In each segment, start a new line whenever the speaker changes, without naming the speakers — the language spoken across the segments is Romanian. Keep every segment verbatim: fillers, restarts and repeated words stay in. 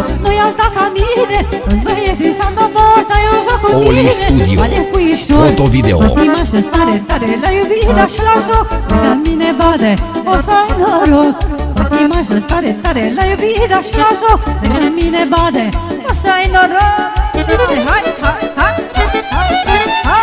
nu-i alta ca mine. Toți băieții s-au năvot, dar eu joc cu tine.
Oli Studio, foto-video.
Fatima și-s tare, tare la iubire și la joc. Lângă mine bade, o să ai noroc. Fatima și-s tare, tare la iubire și la joc. Lângă mine bade, o să ai noroc. Hai, hai, hai, hai, hai, hai, hai.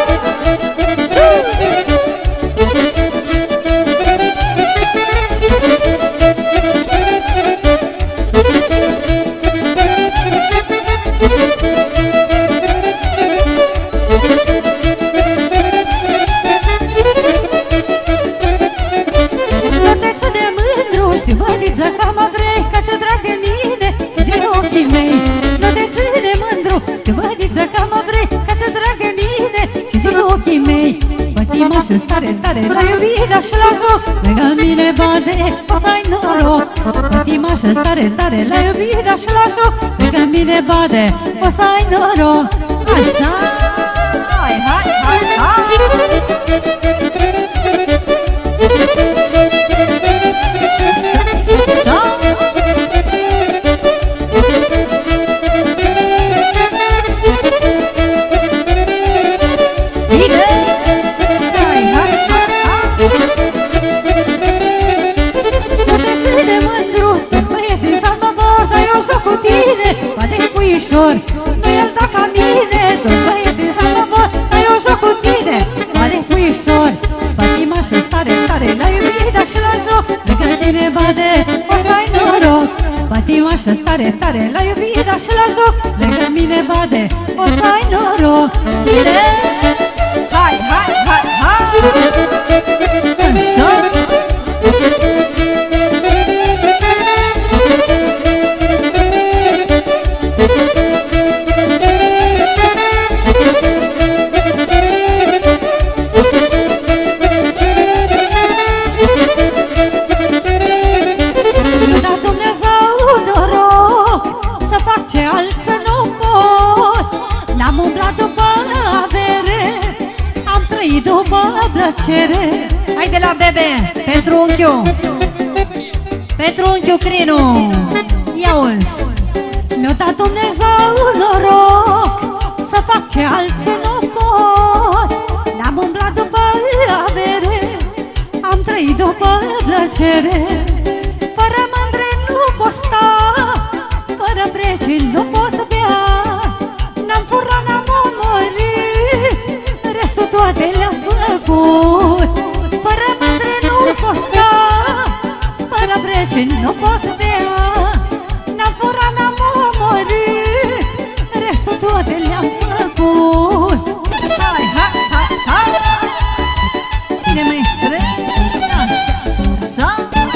Și-s tare, tare la iubire și la joc. Lângă mine bade, o să ai noroc. Fatima și-s tare, tare la iubire și la joc. Lângă mine bade, o să ai noroc. Așa, hai, hai, hai, hai. Nu-i alta ca mine, toți băieții s-au năvot, dar eu joc cu tine, bade puișor. Fatima și-s tare, tare la iubire și la joc. Lângă tine bade, o să ai noroc. Fatima și-s tare, tare la iubire și la joc. Lângă mine bade, o să ai noroc. Bine! Hai, hai, hai, hai! Așa! Hai de la bebe, pentru unchiul, pentru unchiul Crinu. Ia-uzi. Mi-a dat Dumnezeu noroc să fac ce alții nu pot. N-am umblat după avere, am trăit după plăcere. Fără mândre nu pot sta, fără precini nu pot bea. N-am furat, n-am omorât, restul toate le-am făcut. Fără mândre nu pot sta, fără precini nu pot bea. N-am furat, n-am omorât, restul toate le-am făcut. Hai, hai, hai, hai! Bine, maestre? Așa, așa!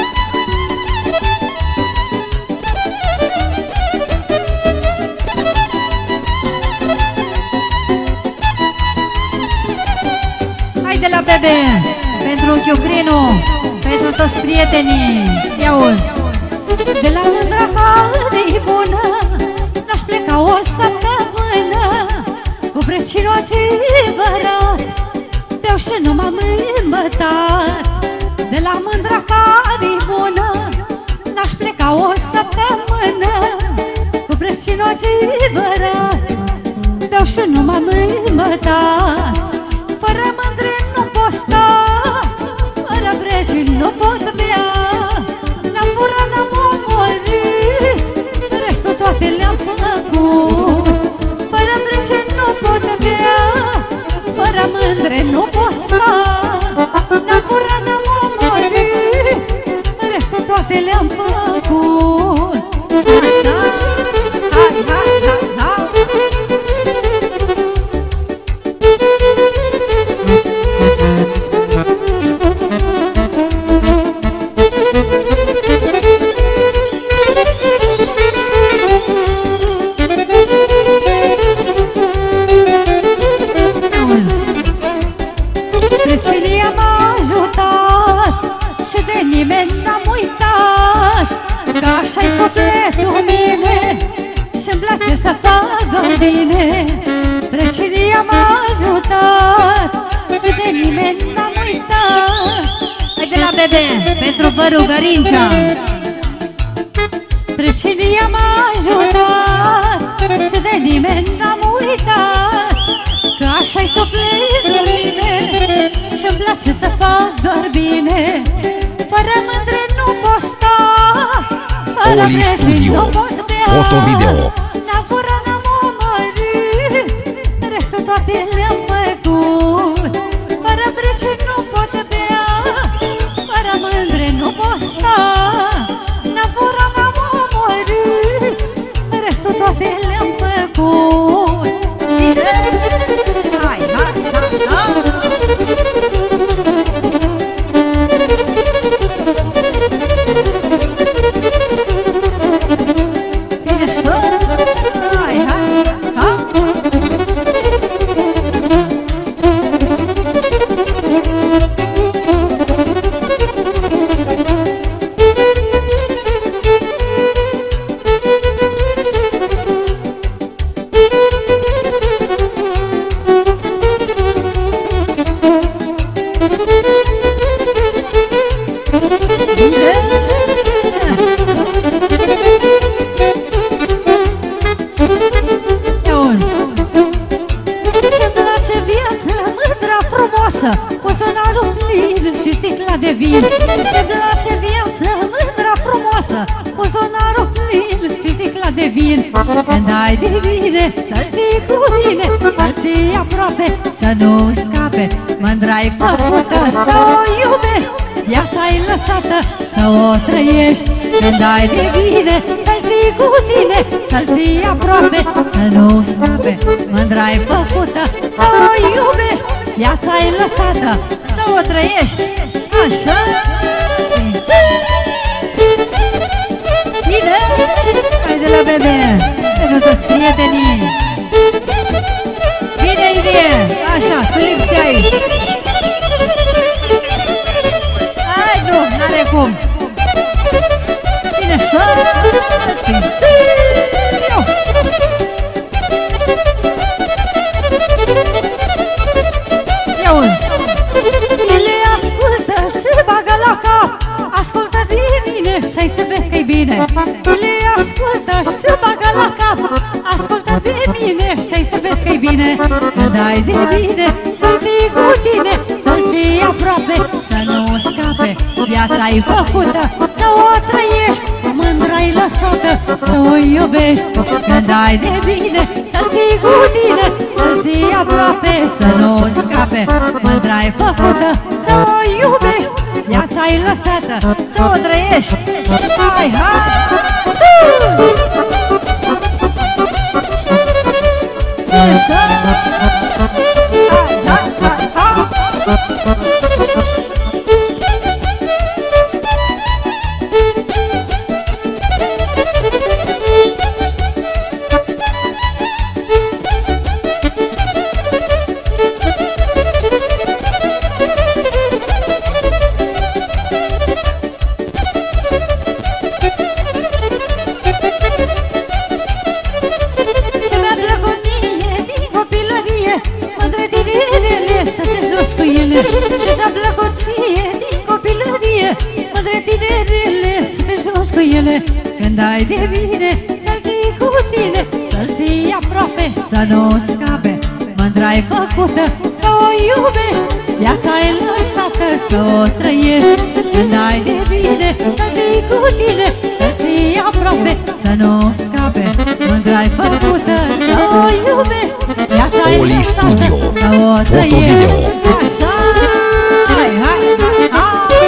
De la bebe, pentru Chiucrinu, pentru toți prietenii. Ia-uzi. De la mândra care-i bună, n-aș pleca o săptămână cu precinul adevărat, beau și nu m-am îmbătat. De la mândra care-i bună, n-aș pleca o săptămână cu precinul adevărat, beau și nu m-am îmbătat. Fără mândre nu pot sta, fără precini nu pot bea. N-am furat, n-am omorât, restul toate le-am făcut. Fără precini nu pot bea, fără mândre nu pot sta. N-am furat, n-am omorât, restul toate le-am făcut. Așa, hai, hai, hai, hai. place să facă bine. Precinia m-a ajutat și de nimeni n-am uitat. Hai de la bebe pentru vărul Gărincea. Pricinia m-a ajutat și de nimeni n-am uitat, că așa-i sufletul mine și-mi place să fac doar bine. Fără mândre nu pot sta, fără
Oli Studio,
nu pot bea.
foto-video.
N-am fură, n-am omorât, restul toate le-am făcut. Fără pricini nu pot bea, fără mândre nu pot sta. N-am fură, n-am omorât, restul toate le-am făcut. Hai, hai, hai, hai. Buzunarul plin și sticla de vin. Ce-mi place viață mândra frumoasă, buzunarul plin și sticla de vin. Când ai de bine, să-l ții cu mine, să-l ții aproape, să nu scape. Mândra-i făcută să o iubești, viața-i lăsată să o trăiești. Când ai de bine, să-l ții cu tine, să-l ții aproape, să nu scape. Mândra-i făcută să o iubești, viața-i lăsată să o trăiești. Așa! Bine! Hai de la bebe! Pentru toți prietenii! Bine, Ilie! Așa, tu lipsi aici! Hai, nu, n-are cum! Bine, așa! Simți! Eu! Ele ascultă și bagă la cap, ascultă de mine și-ai să vezi că-i bine. Ele ascultă și bagă la cap, ascultă de mine și-ai să vezi că-i bine. Când ai de bine, să-l ții cu tine, să-l ții aproape, să nu scape. Viața-i făcută să o trăiești, mândra-i lăsată să o iubești. Când ai de bine, să-l ții cu tine, să-l ții aproape, să nu scape. Mândra-i făcută să o iubești, viața-i lăsată să o trăiești. Hai, hai, sus! Așa! Hai, hai, hai, hai! Ce-ți-a plăcut ție din copilărie, mândre tinerele să te joci cu ele. Când ai de bine, să-l ții cu tine, să-l ții aproape, să nu scape. Mândra-i făcută să o iubești, viața-i lăsată să o trăiești. Când ai de bine, să-l ții cu tine, să-l ții aproape, să nu scape. Mândra-i făcută să o iubești, viața-i lăsată să o trăiești. Așa! Hai, hai, hai, hai!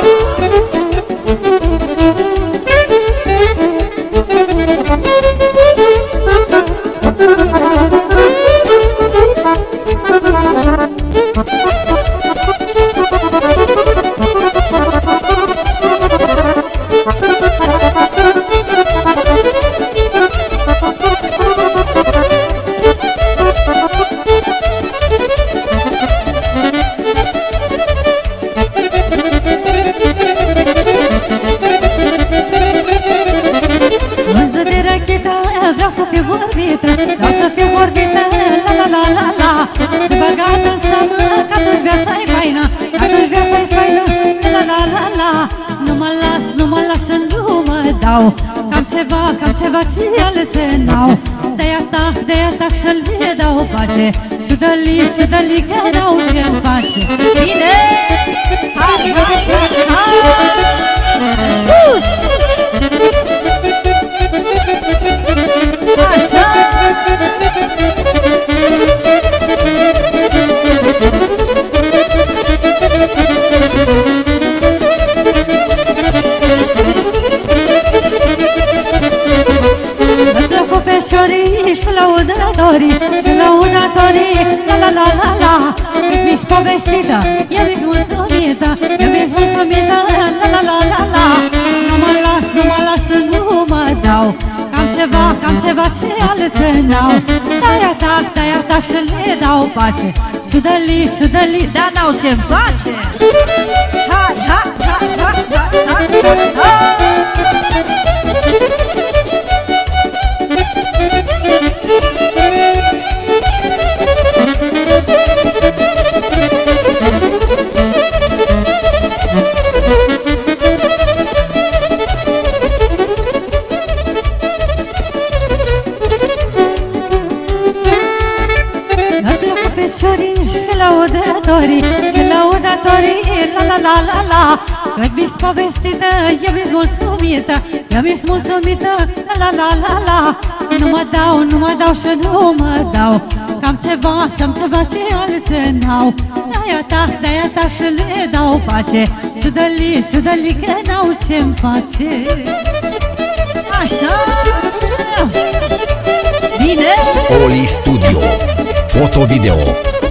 Vreau să fiu vorbită, vreau să fiu vorbită, la la la la la. Și băgată în seamă, că atunci viața-i faină, atunci viața-i faină, la la la la la. Nu mă las, nu mă las și nu mă dau, că am ceva, cam ceva ție alții n-au. De-aia tac, de-aia tac și le dau pace. Și dă-li, și dă-li că n-au ce-mi face. Bine! Hai, hai, hai, hai! Sus! Așa! Și laudatorii, și laudatorii, la la la la la. Cât mi-s povestită, eu mi-s mulțumită, eu mi-s mulțumită, la la la la la. Nu mă las, nu mă las și nu mă dau. Cam ceva, cam ceva ce alții n-au. De-aia tac, de-aia tac și le dau pace. Ciudăli, ciudăli, dar n-au ce-mi face. Hai, hai, hai, hai, hai, hai, hai. Și laudatorii, și laudatorii, la la la la la. Cât mi-s povestită, eu mi-s mulțumită, eu mi-s mulțumită, la la la la la. Nu mă dau, nu mă dau și nu mă dau. Cam ceva, am ceva ce alții n-au. De-aia tac, de-aia tac și le dau pace. Și dă-li, și dă-li că n-au ce-mi face. Așa. Bine.
Oli Studio. Foto-video.